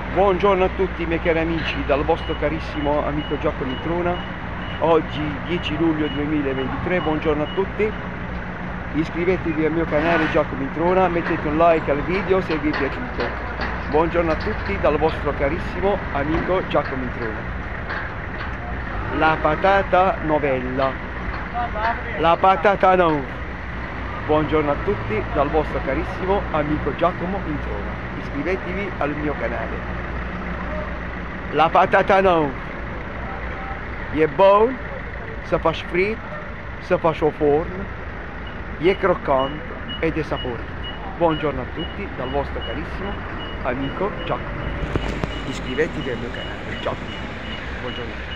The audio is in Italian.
Buongiorno a tutti i miei cari amici dal vostro carissimo amico Giacomo Introna. Oggi 10 luglio 2023, buongiorno a tutti. Iscrivetevi al mio canale Giacomo Introna, mettete un like al video se vi è piaciuto. Buongiorno a tutti dal vostro carissimo amico Giacomo Introna. La patata novella, la patata no. Buongiorno a tutti dal vostro carissimo amico Giacomo Introna. Iscrivetevi al mio canale. La patata no. Je buon, se fa fritto, se fa au forno, je croccante ed è saporito. Buongiorno a tutti dal vostro carissimo amico Giacomo. Iscrivetevi al mio canale Giacomo. Buongiorno a tutti.